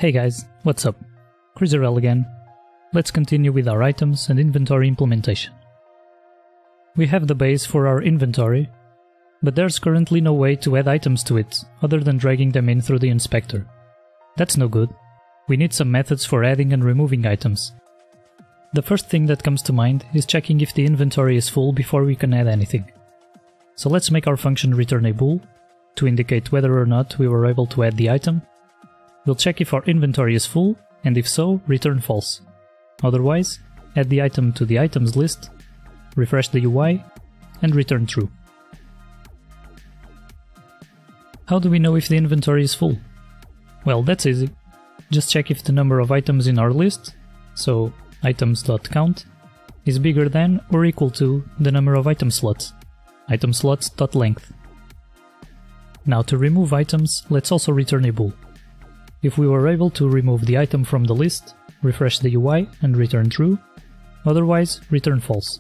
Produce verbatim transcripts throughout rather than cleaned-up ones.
Hey guys, what's up? Kryzarel again. Let's continue with our items and inventory implementation. We have the base for our inventory, but there's currently no way to add items to it other than dragging them in through the inspector. That's no good. We need some methods for adding and removing items. The first thing that comes to mind is checking if the inventory is full before we can add anything. So let's make our function return a bool to indicate whether or not we were able to add the item. We'll check if our inventory is full, and if so, return false. Otherwise, add the item to the items list, refresh the U I, and return true. How do we know if the inventory is full? Well, that's easy. Just check if the number of items in our list, so items.count, is bigger than or equal to the number of item slots, itemslots.length. Now to remove items, let's also return a bool. If we were able to remove the item from the list, refresh the U I and return true, otherwise return false.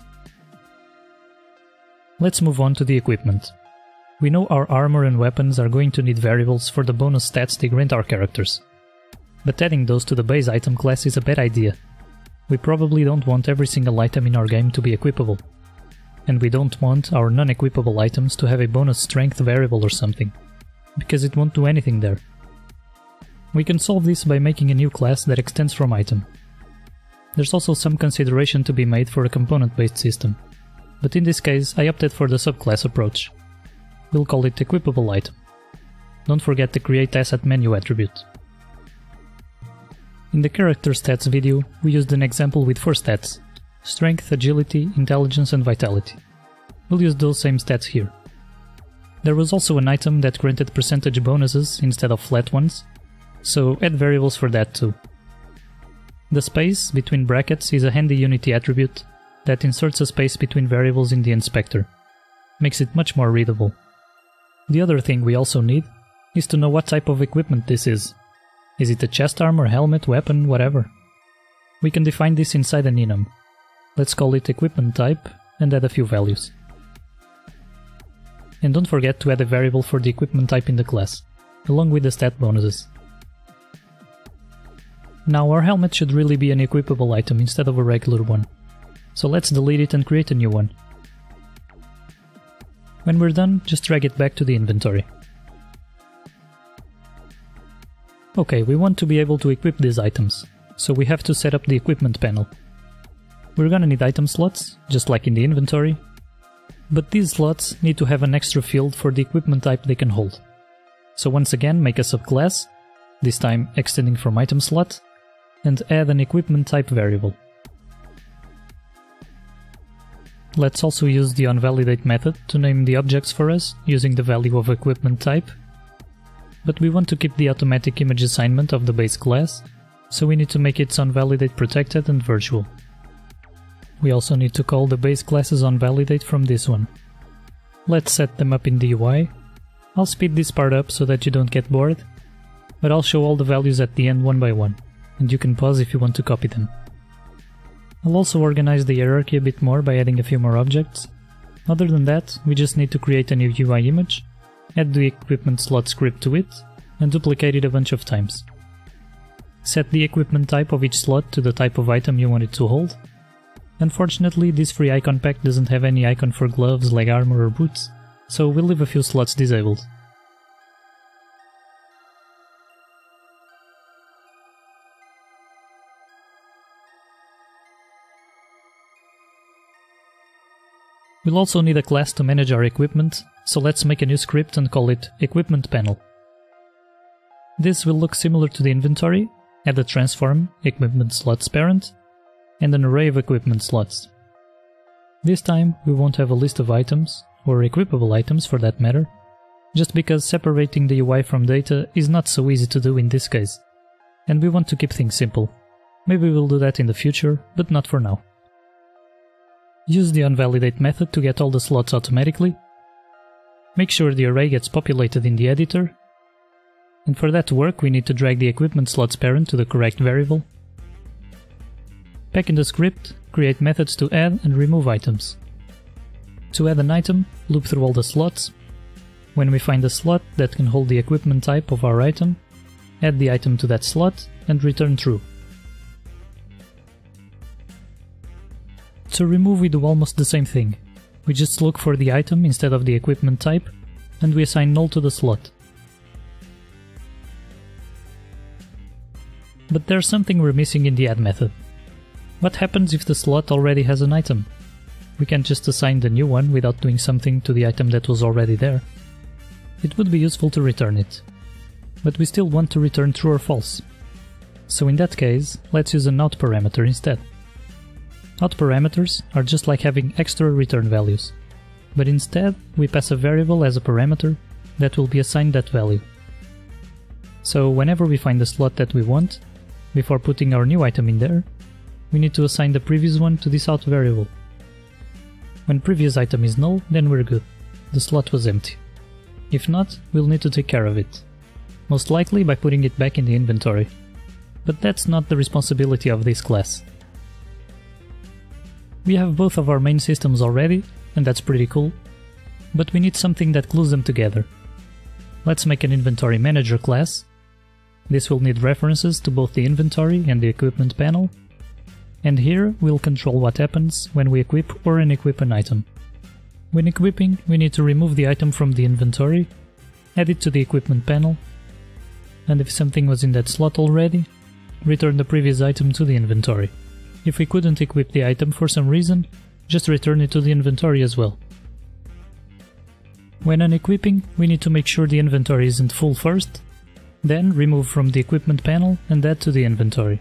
Let's move on to the equipment. We know our armor and weapons are going to need variables for the bonus stats they grant our characters. But adding those to the base item class is a bad idea. We probably don't want every single item in our game to be equipable. And we don't want our non-equipable items to have a bonus strength variable or something, because it won't do anything there. We can solve this by making a new class that extends from item. There's also some consideration to be made for a component-based system, but in this case I opted for the subclass approach. We'll call it equipable item. Don't forget the create asset menu attribute. In the character stats video, we used an example with four stats: strength, agility, intelligence and vitality. We'll use those same stats here. There was also an item that granted percentage bonuses instead of flat ones, so add variables for that too. The space between brackets is a handy Unity attribute that inserts a space between variables in the inspector. Makes it much more readable. The other thing we also need is to know what type of equipment this is. Is it a chest armor, helmet, weapon, whatever? We can define this inside an enum. Let's call it equipment type and add a few values. And don't forget to add a variable for the equipment type in the class, along with the stat bonuses. Now our helmet should really be an equipable item instead of a regular one, so let's delete it and create a new one. When we're done, just drag it back to the inventory. Okay, we want to be able to equip these items, so we have to set up the equipment panel. We're gonna need item slots, just like in the inventory, but these slots need to have an extra field for the equipment type they can hold. So once again, make a subclass, this time extending from item slot, and add an equipment type variable. Let's also use the onValidate method to name the objects for us using the value of equipment type, but we want to keep the automatic image assignment of the base class, so we need to make its onValidate protected and virtual. We also need to call the base class's onValidate from this one. Let's set them up in the U I. I'll speed this part up so that you don't get bored, but I'll show all the values at the end one by one, and you can pause if you want to copy them. I'll also organize the hierarchy a bit more by adding a few more objects. Other than that, we just need to create a new U I image, add the equipment slot script to it, and duplicate it a bunch of times. Set the equipment type of each slot to the type of item you want it to hold. Unfortunately, this free icon pack doesn't have any icon for gloves, leg armor or boots, so we'll leave a few slots disabled. We'll also need a class to manage our equipment, so let's make a new script and call it Equipment Panel. This will look similar to the inventory, add a transform, equipment slots parent, and an array of equipment slots. This time we won't have a list of items, or equipable items for that matter, just because separating the U I from data is not so easy to do in this case, and we want to keep things simple. Maybe we'll do that in the future, but not for now. Use the onValidate method to get all the slots automatically. Make sure the array gets populated in the editor. And for that to work, we need to drag the equipment slots parent to the correct variable. Back in the script, create methods to add and remove items. To add an item, loop through all the slots. When we find a slot that can hold the equipment type of our item, add the item to that slot, and return true. To remove, we do almost the same thing. We just look for the item instead of the equipment type, and we assign null to the slot. But there's something we're missing in the add method. What happens if the slot already has an item? We can't just assign the new one without doing something to the item that was already there. It would be useful to return it. But we still want to return true or false. So in that case, let's use an out parameter instead. Out parameters are just like having extra return values. But instead, we pass a variable as a parameter that will be assigned that value. So whenever we find the slot that we want, before putting our new item in there, we need to assign the previous one to this out variable. When previous item is null, then we're good. The slot was empty. If not, we'll need to take care of it. Most likely by putting it back in the inventory. But that's not the responsibility of this class. We have both of our main systems already, and that's pretty cool, but we need something that glues them together. Let's make an inventory manager class. This will need references to both the inventory and the equipment panel, and here we'll control what happens when we equip or unequip an item. When equipping, we need to remove the item from the inventory, add it to the equipment panel, and if something was in that slot already, return the previous item to the inventory. If we couldn't equip the item for some reason, just return it to the inventory as well. When unequipping, we need to make sure the inventory isn't full first, then remove from the equipment panel and add to the inventory.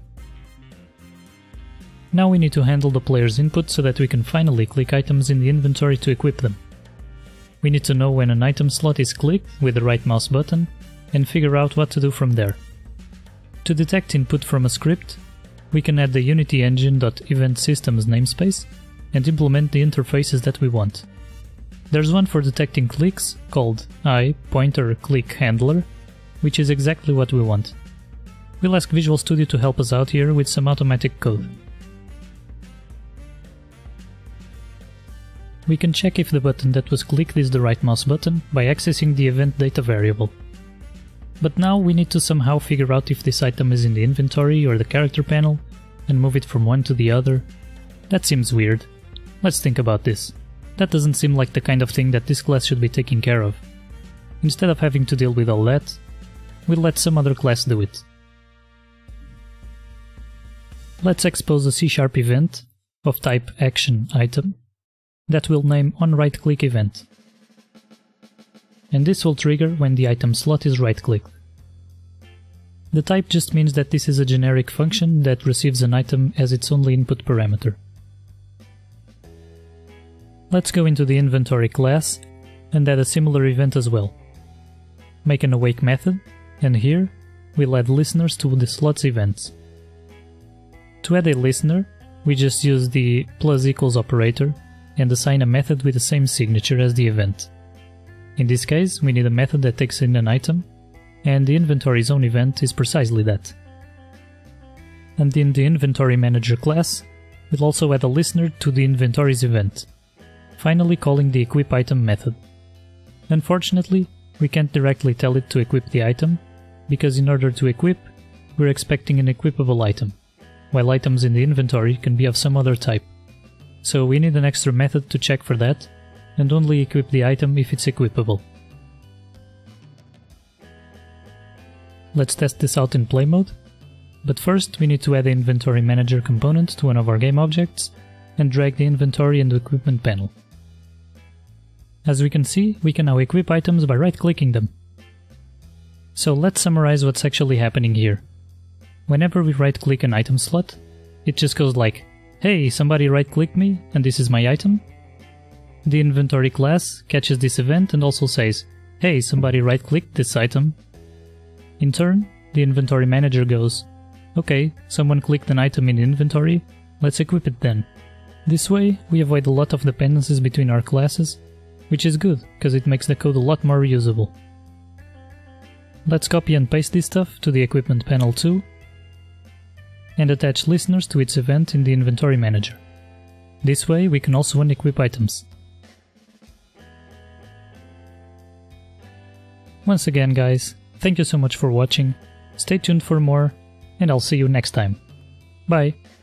Now we need to handle the player's input so that we can finally click items in the inventory to equip them. We need to know when an item slot is clicked with the right mouse button and figure out what to do from there. To detect input from a script, we can add the Unity engine.eventSystems namespace and implement the interfaces that we want. There's one for detecting clicks called iPointerClickHandler, which is exactly what we want. We'll ask Visual Studio to help us out here with some automatic code. We can check if the button that was clicked is the right mouse button by accessing the event data variable. But now we need to somehow figure out if this item is in the inventory or the character panel, and move it from one to the other. That seems weird. Let's think about this. That doesn't seem like the kind of thing that this class should be taking care of. Instead of having to deal with all that, we'll let some other class do it. Let's expose a C sharp event of type ActionItem that we'll name onRightClickEvent. And this will trigger when the item slot is right-clicked. The type just means that this is a generic function that receives an item as its only input parameter. Let's go into the inventory class and add a similar event as well. Make an awake method, and here we'll add listeners to the slot's events. To add a listener, we just use the plus equals operator and assign a method with the same signature as the event. In this case, we need a method that takes in an item, and the inventory's own event is precisely that. And in the inventory manager class, we'll also add a listener to the inventory's event, finally calling the equip item method. Unfortunately, we can't directly tell it to equip the item, because in order to equip, we're expecting an equipable item, while items in the inventory can be of some other type. So we need an extra method to check for that, and only equip the item if it's equipable. Let's test this out in play mode, but first we need to add the inventory manager component to one of our game objects and drag the inventory and the equipment panel. As we can see, we can now equip items by right-clicking them. So let's summarize what's actually happening here. Whenever we right-click an item slot, it just goes like, "Hey, somebody right-clicked me and this is my item." The inventory class catches this event and also says, "Hey, somebody right-clicked this item." In turn, the inventory manager goes, "Okay, someone clicked an item in inventory, let's equip it then." This way, we avoid a lot of dependencies between our classes, which is good, because it makes the code a lot more reusable. Let's copy and paste this stuff to the equipment panel too, and attach listeners to its event in the inventory manager. This way, we can also unequip items. Once again guys, thank you so much for watching. Stay tuned for more, and I'll see you next time. Bye!